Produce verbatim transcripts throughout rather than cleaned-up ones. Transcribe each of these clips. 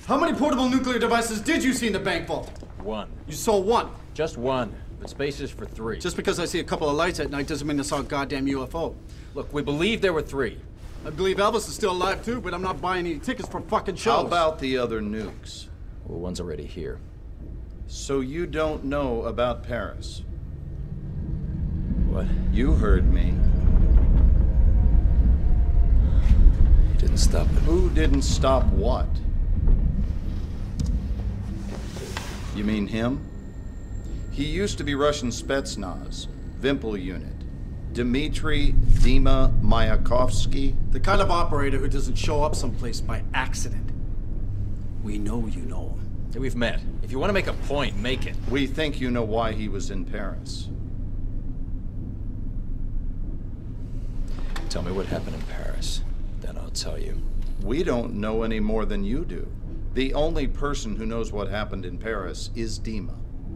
How many portable nuclear devices did you see in the bank vault? One. You saw one? Just one, but space is for three. Just because I see a couple of lights at night doesn't mean I saw a goddamn U F O. Look, we believe there were three. I believe Elvis is still alive too, but I'm not buying any tickets for fucking shows. How about the other nukes? Well, one's already here. So you don't know about Paris? What? You heard me. He didn't stop it. Who didn't stop what? You mean him? He used to be Russian Spetsnaz, Vimpel unit. Dmitry Dima Mayakovsky. The kind of operator who doesn't show up someplace by accident. We know you know him. Hey, we've met. If you want to make a point, make it. We think you know why he was in Paris. Tell me what happened in Paris, then I'll tell you. We don't know any more than you do. The only person who knows what happened in Paris is Dima.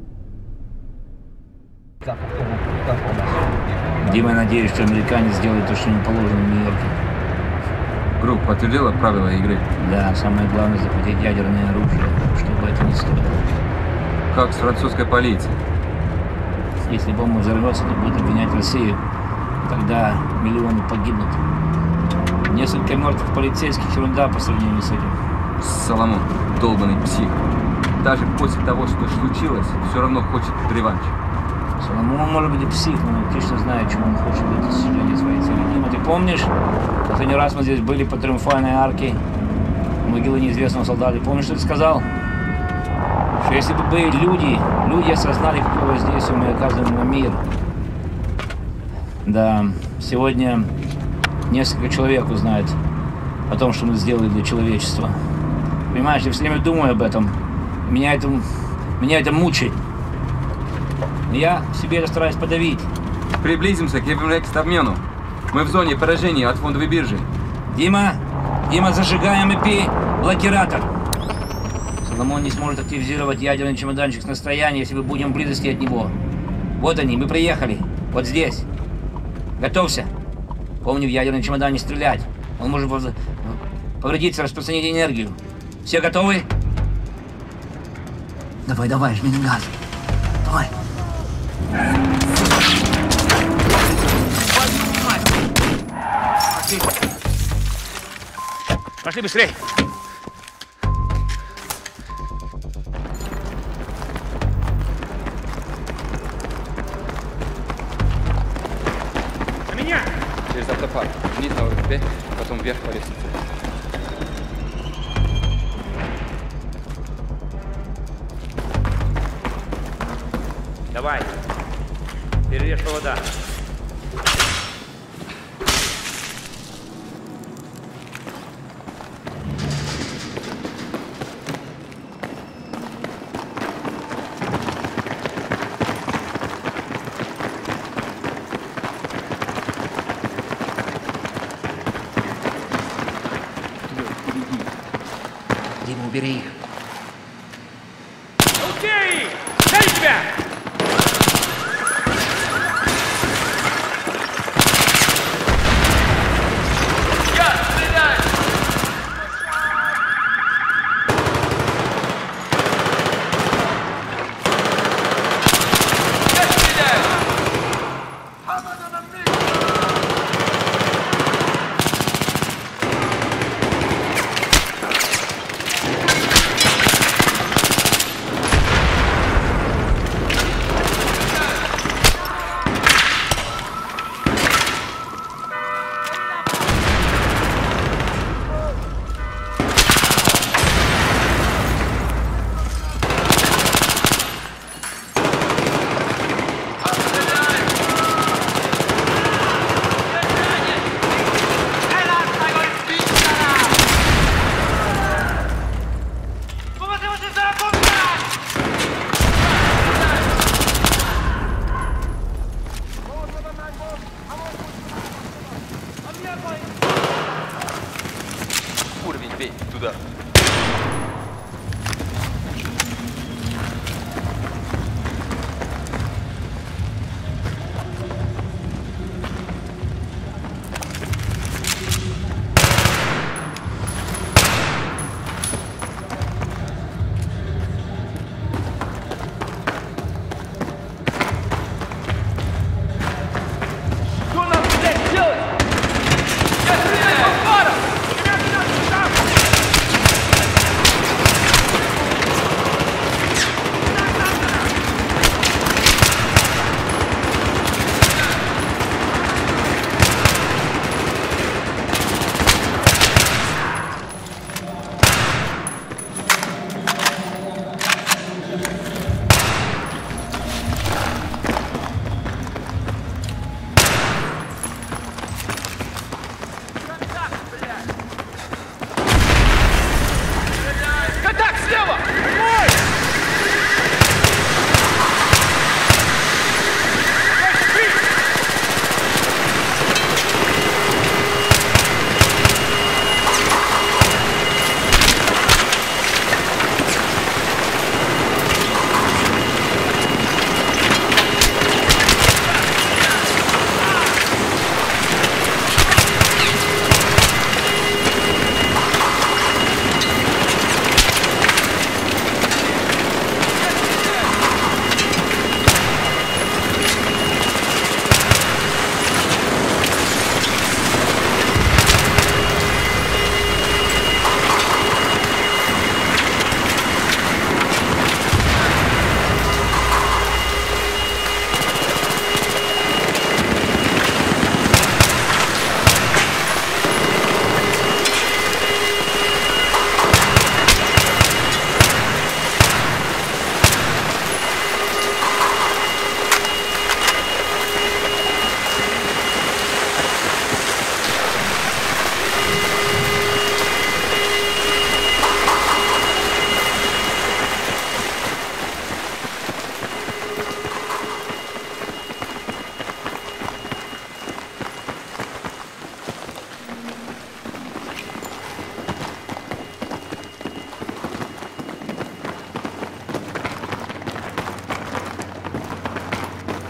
Дима, надеюсь, что американец сделает то, что не положено в Нью-Йорке. Группа подтвердила правила игры? Да, самое главное захватить ядерное оружие, чтобы это не стоило. Как с французской полицией? Если бомба взорвется, то будет обвинять Россию. Тогда миллионы погибнут. Несколько мертвых полицейских — ерунда по сравнению с этим. Соломон, долбанный псих. Даже после того, что случилось, все равно хочет реванш. Соломон может быть и псих, но он точно знает, чего он хочет в достижении своей цели. Дима, ты помнишь, последний раз мы здесь были по Триумфальной арке, могилы неизвестного солдата. Помнишь, что ты сказал? Что если бы были люди, люди осознали, какое воздействие мы оказываем на мир. Да, сегодня несколько человек узнает о том, что мы сделали для человечества. Понимаешь, я все время думаю об этом. Меня это, меня это мучает. Но я себе это стараюсь подавить. Приблизимся к обмену. Мы в зоне поражения от фондовой биржи. Дима, Дима, зажигаем и пи блокиратор. Соломон не сможет активизировать ядерный чемоданчик с расстояния, если мы будем в близости от него. Вот они, мы приехали. Вот здесь. Готовься. Помни, в ядерный чемодан не стрелять. Он может повредиться, распространить энергию. Все готовы? Давай, давай, жми на газ. Давай. Пошли. Пошли быстрей. На меня! Через автопарк. Вниз на ОРП, потом вверх по лестнице. Давай. Перережь провода. Дима, убери их. Окей! Дай себя!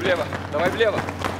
Влево, давай влево.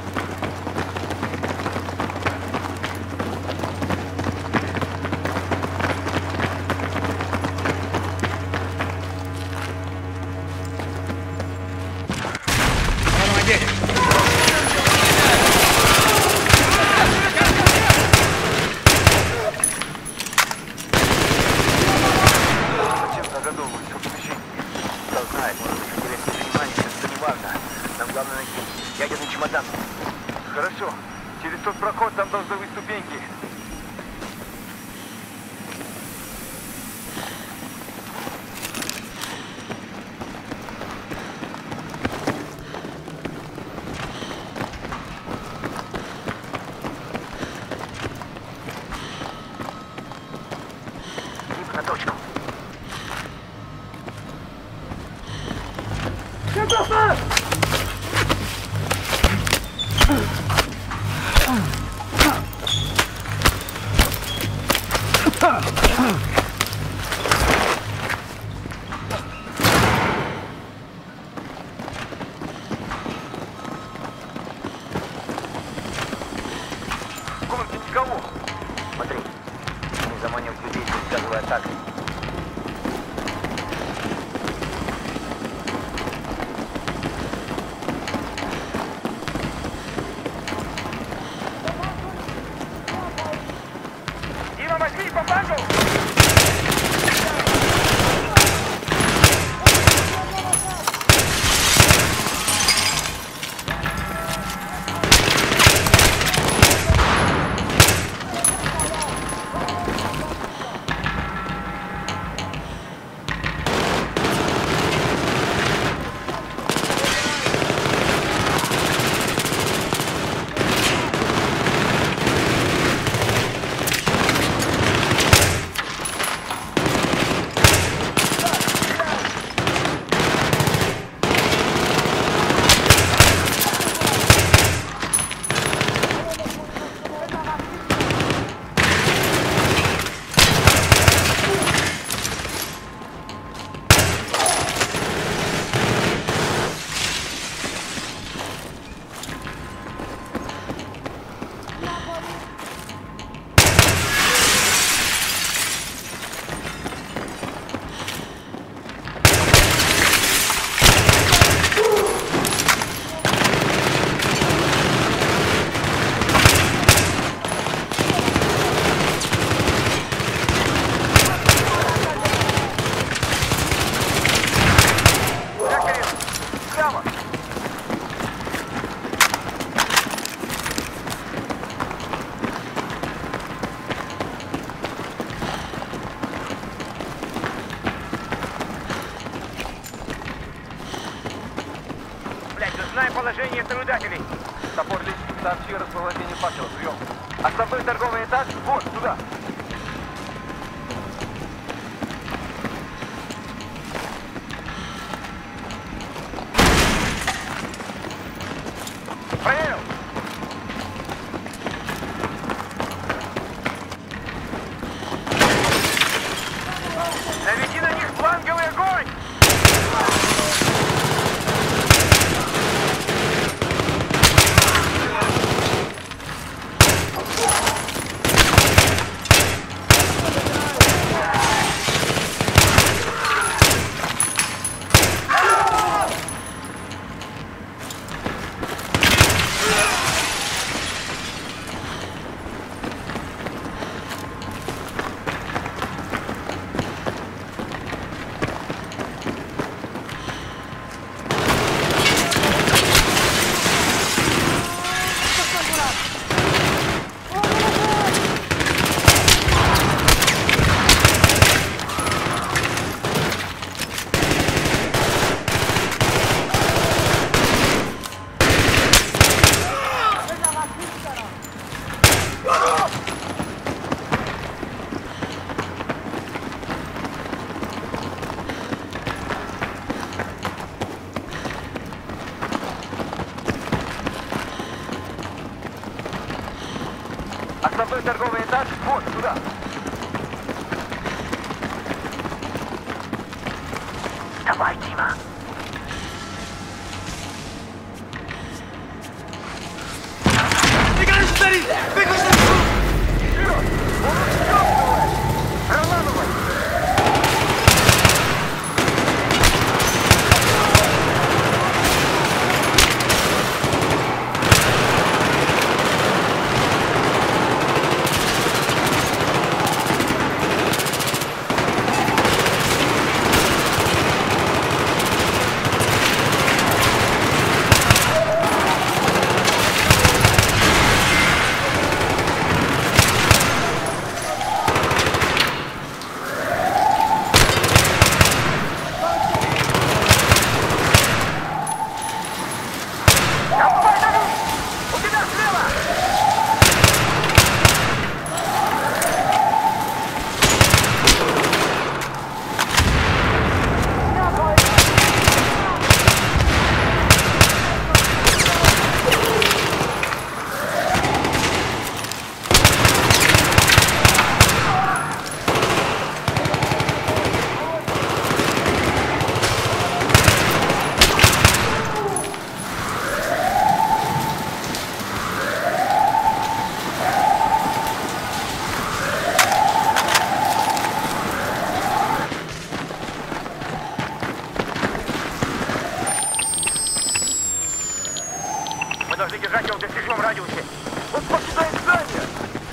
Положение наблюдателей. Топор лист, сообщи расположение факела. Прием. Основной торговый этаж, вот, туда. Проверил. Наведи на них фланговый огонь! Основной торговый этаж, вот, туда. Давай, Дима. находимся в чужом радиусе. Он покидает здание.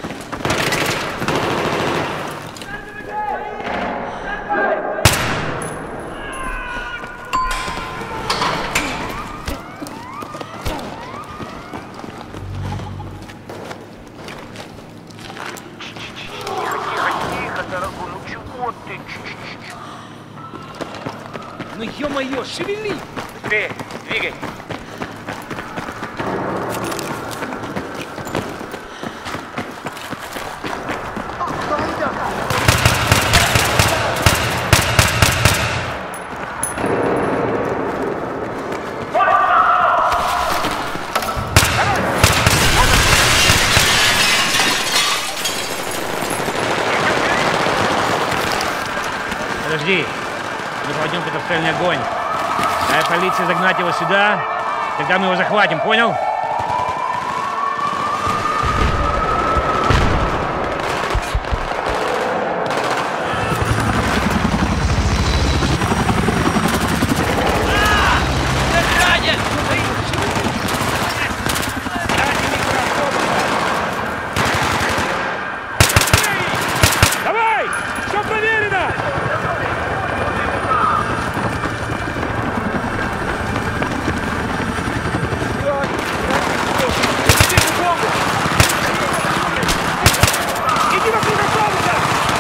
Ну ё-моё, шевели! Быстрее, двигай. Подожди, мы пойдем под обстрельный огонь. Дай полиции загнать его сюда, тогда мы его захватим, понял? Давай! Все проверено! Иди вокруг автобуса!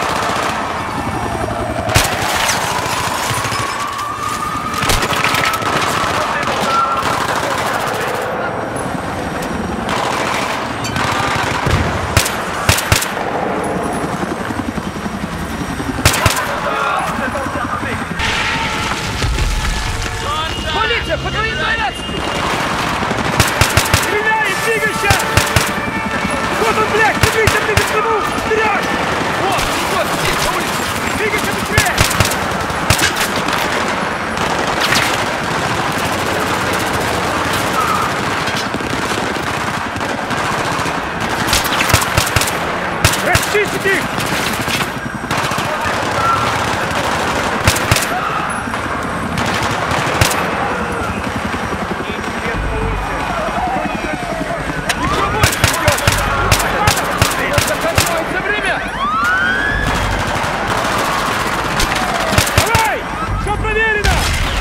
Полиция, подвои заряд! Стреляй, двигайся! Вот он, блядь, двигайся, двигайся к нему! Вперед! Вот, вот, здесь, на улице! Двигайся быстрее! Расчистить их! Давай! Все проверено!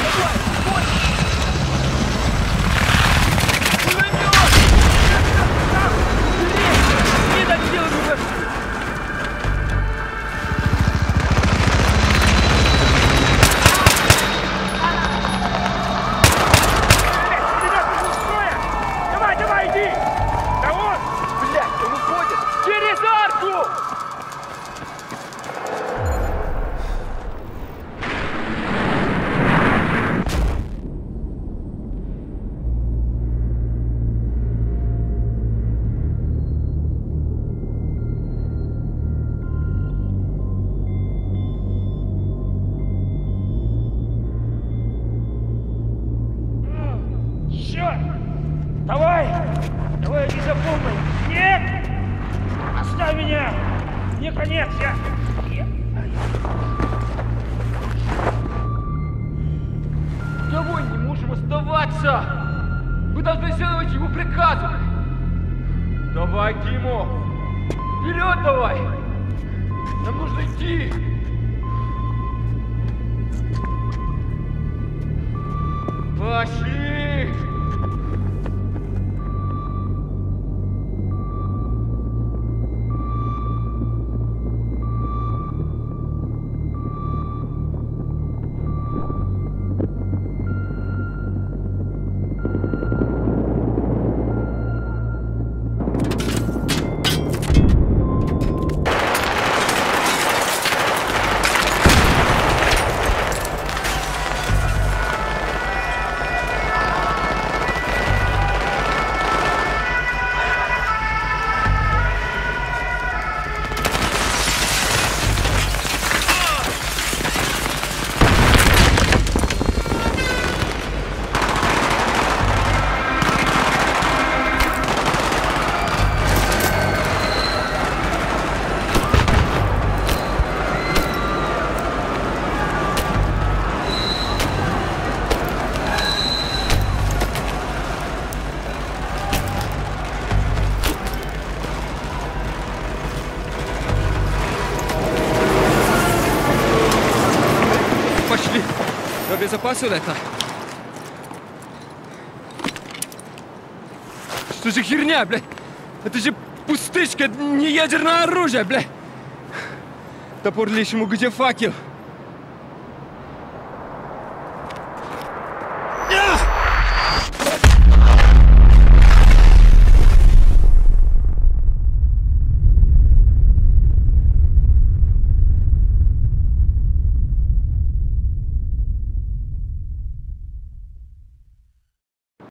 Давай, давай, иди! Да вот! Блядь, он уходит! Через арку! Черт! Давай! Давай, иди за помощью! Нет! Оставь меня! Не конец, я... я... Давай, не можем оставаться! Мы должны следовать его приказу! Давай, Тимо! Вперед давай! Нам нужно идти! Пошли! Пошли. Я обезопасил это. Что за херня, блядь? Это же пустышка, не ядерное оружие, блядь. Топор лишнему, где факел?